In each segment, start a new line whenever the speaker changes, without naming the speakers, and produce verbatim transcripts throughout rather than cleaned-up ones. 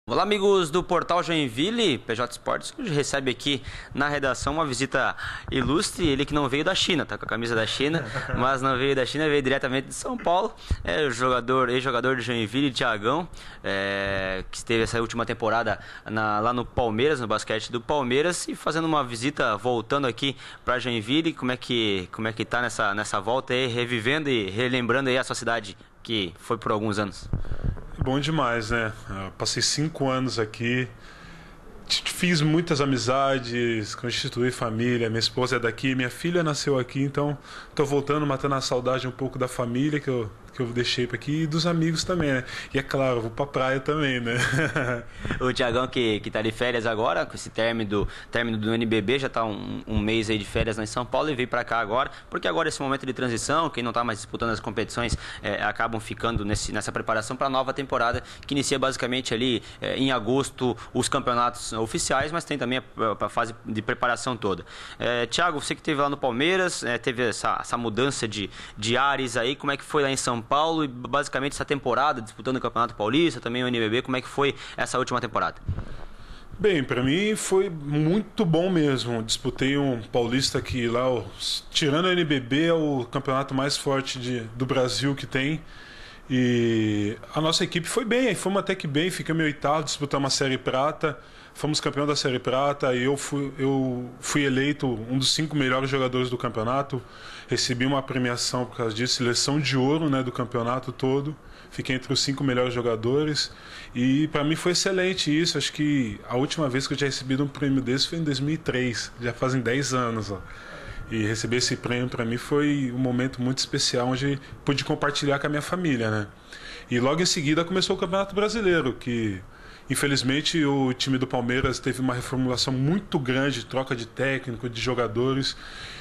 Olá, amigos do Portal Joinville, P J Esportes, que hoje recebe aqui na redação uma visita ilustre. Ele que não veio da China, tá com a camisa da China, mas não veio da China, veio diretamente de São Paulo. É o jogador, ex-jogador de Joinville, Thiagão, é, que esteve essa última temporada na, lá no Palmeiras, no basquete do Palmeiras, e fazendo uma visita, voltando aqui para Joinville. Como é que como é que tá nessa nessa volta aí, revivendo e relembrando aí a sua cidade que foi por alguns anos?
Bom demais, né? Eu passei cinco anos aqui, fiz muitas amizades, constituí família. Minha esposa é daqui, minha filha nasceu aqui, então estou voltando, matando a saudade um pouco da família que eu, que eu deixei para aqui e dos amigos também, né? E é claro, vou para praia também, né?
O Thiagão que, que tá de férias agora, com esse término do, término do N B B, já tá um, um mês aí de férias lá em São Paulo e veio para cá agora, porque agora esse momento de transição, quem não tá mais disputando as competições, é, acabam ficando nesse, nessa preparação para a nova temporada, que inicia basicamente ali é, em agosto os campeonatos oficiais, mas tem também a, a fase de preparação toda. É, Thiago, você que esteve lá no Palmeiras, é, teve essa, essa mudança de, de ares aí, como é que foi lá em São Paulo e basicamente essa temporada disputando o Campeonato Paulista, também o N B B, como é que foi essa última temporada?
Bem, para mim foi muito bom mesmo. Disputei um paulista que lá, ó, tirando o N B B, é o campeonato mais forte de, do Brasil que tem. E a nossa equipe foi bem, fomos até que bem, ficamos em oitavo, disputamos a Série Prata, fomos campeão da Série Prata e eu fui, eu fui eleito um dos cinco melhores jogadores do campeonato. Recebi uma premiação por causa disso, seleção de ouro, né, do campeonato todo. Fiquei entre os cinco melhores jogadores e para mim foi excelente isso. Acho que a última vez que eu tinha recebido um prêmio desse foi em dois mil e três, já fazem dez anos. Ó. E receber esse prêmio para mim foi um momento muito especial, onde pude compartilhar com a minha família, né? E logo em seguida começou o Campeonato Brasileiro, que infelizmente o time do Palmeiras teve uma reformulação muito grande, troca de técnico, de jogadores.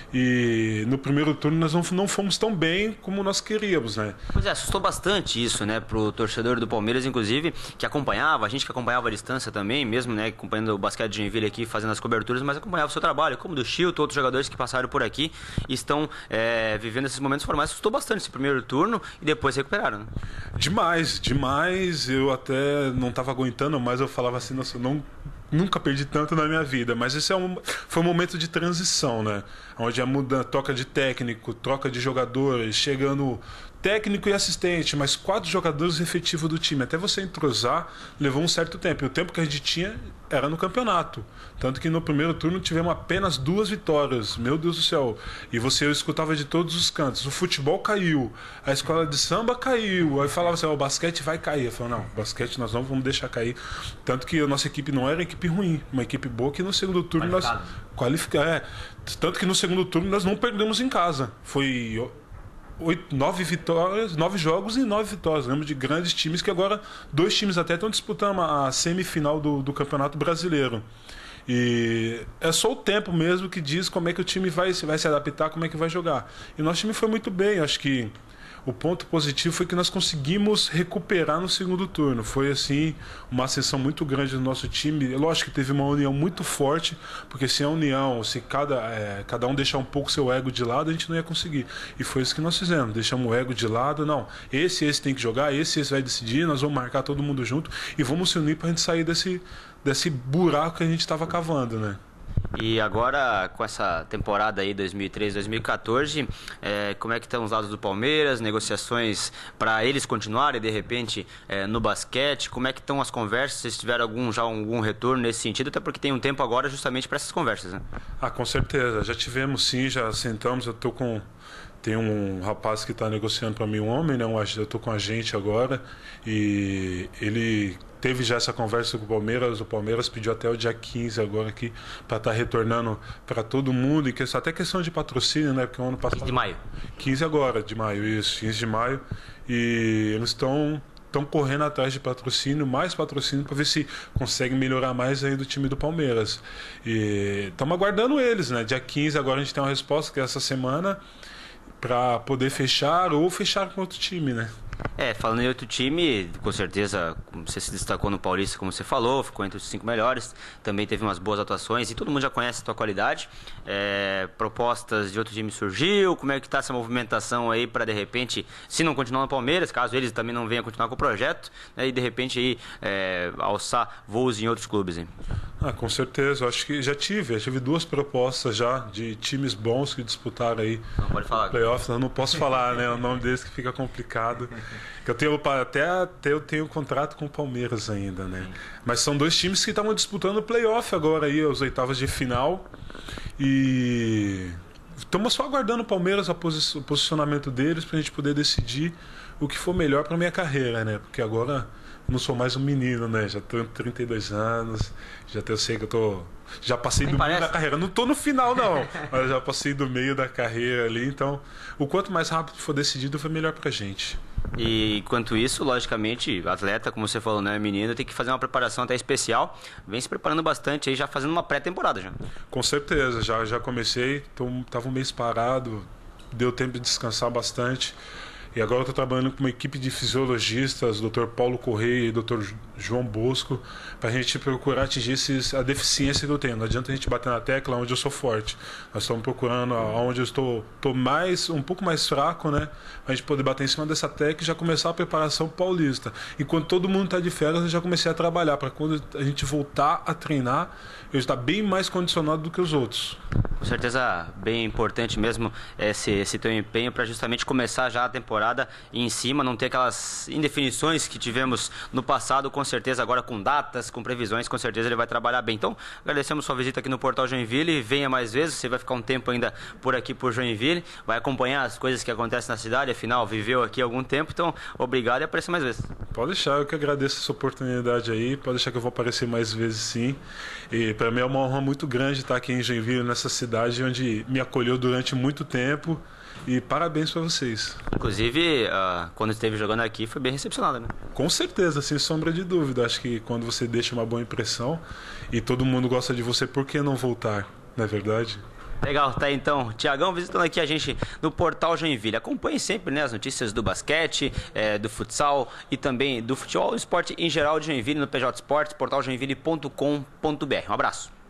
E no primeiro turno nós não, não fomos tão bem como nós queríamos, né?
Pois é, assustou bastante isso, né, pro torcedor do Palmeiras, inclusive, que acompanhava, a gente que acompanhava a distância também, mesmo, né, acompanhando o basquete de Joinville aqui, fazendo as coberturas, mas acompanhava o seu trabalho, como do Chilton, outros jogadores que passaram por aqui e estão é, vivendo esses momentos formais. Assustou bastante esse primeiro turno e depois recuperaram, né?
Demais, demais. Eu até não estava aguentando, mas eu falava assim, nossa, não... Nunca perdi tanto na minha vida, mas esse é um, foi um momento de transição, né? Onde a muda, troca de técnico, troca de jogadores, chegando técnico e assistente, mas quatro jogadores efetivos do time. Até você entrosar, levou um certo tempo. E o tempo que a gente tinha era no campeonato. Tanto que no primeiro turno tivemos apenas duas vitórias. Meu Deus do céu. E você eu escutava de todos os cantos. O futebol caiu, a escola de samba caiu. Aí falava assim, oh, o basquete vai cair. Eu falava, não, o basquete nós não vamos deixar cair. Tanto que a nossa equipe não era uma equipe ruim, uma equipe boa que no segundo turno nós qualificamos. É, tanto que no segundo turno nós não perdemos em casa. Foi oito, nove vitórias, nove jogos e nove vitórias. Lembro de grandes times que agora dois times até estão disputando a semifinal do, do Campeonato Brasileiro. E é só o tempo mesmo que diz como é que o time vai, vai se adaptar, como é que vai jogar. E o nosso time foi muito bem, acho que o ponto positivo foi que nós conseguimos recuperar no segundo turno. Foi assim uma ascensão muito grande do nosso time. Lógico que teve uma união muito forte, porque sem a união, se cada, é, cada um deixar um pouco seu ego de lado, a gente não ia conseguir. E foi isso que nós fizemos. Deixamos o ego de lado. Não, esse esse tem que jogar, esse esse vai decidir, nós vamos marcar todo mundo junto e vamos se unir para a gente sair desse, desse buraco que a gente estava cavando, né?
E agora, com essa temporada aí dois mil e treze, dois mil e quatorze, é, como é que estão os lados do Palmeiras, negociações para eles continuarem de repente é, no basquete, como é que estão as conversas, se tiveram algum, já algum retorno nesse sentido, até porque tem um tempo agora justamente para essas conversas, né?
Ah, com certeza, já tivemos sim, já sentamos, eu tô com... Tem um rapaz que está negociando para mim, um homem, né? Um, eu estou com a gente agora e ele teve já essa conversa com o Palmeiras. O Palmeiras pediu até o dia quinze agora aqui para estar tá retornando para todo mundo. E questão, até questão de patrocínio, né? Porque o ano passado...
quinze de maio.
quinze agora, de maio, isso. quinze de maio. E eles estão... estão correndo atrás de patrocínio, mais patrocínio, para ver se conseguem melhorar mais aí do time do Palmeiras. E estamos aguardando eles, né? Dia quinze agora a gente tem uma resposta, que é essa semana, para poder fechar ou fechar com outro time, né?
É, falando em outro time, com certeza você se destacou no Paulista, como você falou, ficou entre os cinco melhores, também teve umas boas atuações e todo mundo já conhece a tua qualidade. É, propostas de outro time surgiu, como é que está essa movimentação aí para de repente, se não continuar no Palmeiras, caso eles também não venham continuar com o projeto, né, e de repente aí é, alçar voos em outros clubes, hein?
Ah, com certeza, eu acho que já tive, já tive duas propostas já de times bons que disputaram aí
Não pode falar.
playoffs, eu não posso falar, né, o nome deles que fica complicado. Que eu tenho até, até eu tenho contrato com o Palmeiras ainda, né? Mas são dois times que estavam disputando o playoff agora aí, as oitavas de final. E estamos só aguardando o Palmeiras, o posicionamento deles, pra gente poder decidir o que for melhor pra minha carreira, né? Porque agora não sou mais um menino, né? Já tenho trinta e dois anos, já eu sei que eu tô. Já passei
Nem
do
parece.
meio da carreira. Não tô no final, não. Mas já passei do meio da carreira ali. Então, o quanto mais rápido for decidido, foi melhor pra gente.
E enquanto isso, logicamente, atleta, como você falou, né, menino, tem que fazer uma preparação até especial. Vem se preparando bastante aí, já fazendo uma pré-temporada já.
Com certeza, já, já comecei. Tô, tava um mês parado, deu tempo de descansar bastante. E agora eu estou trabalhando com uma equipe de fisiologistas, doutor Paulo Correia e doutor João Bosco, para a gente procurar atingir esses, a deficiência que eu tenho. Não adianta a gente bater na tecla onde eu sou forte. Nós estamos procurando onde eu estou, estou mais, um pouco mais fraco, né? Para a gente poder bater em cima dessa tecla e já começar a preparação paulista. Enquanto todo mundo está de férias, eu já comecei a trabalhar para quando a gente voltar a treinar, eu estar bem mais condicionado do que os outros.
Com certeza, bem importante mesmo esse, esse teu empenho para justamente começar já a temporada e em cima, não ter aquelas indefinições que tivemos no passado, com certeza agora com datas, com previsões, com certeza ele vai trabalhar bem. Então, agradecemos sua visita aqui no Portal Joinville, venha mais vezes, você vai ficar um tempo ainda por aqui por Joinville, vai acompanhar as coisas que acontecem na cidade, afinal, viveu aqui há algum tempo, então, obrigado e apareça mais vezes.
Pode deixar, eu que agradeço essa oportunidade aí, pode deixar que eu vou aparecer mais vezes sim, e para mim é uma honra muito grande estar aqui em Joinville, nessa cidade onde me acolheu durante muito tempo, e parabéns para vocês.
Inclusive, uh, quando esteve jogando aqui, foi bem recepcionado, né?
Com certeza, sem sombra de dúvida. Acho que quando você deixa uma boa impressão e todo mundo gosta de você, por que não voltar? Não é verdade?
Legal, tá aí então. Tiagão visitando aqui a gente no Portal Joinville. Acompanhe sempre, né, as notícias do basquete, é, do futsal e também do futebol e esporte em geral de Joinville no P J Sports, portal joinville ponto com ponto br. Um abraço.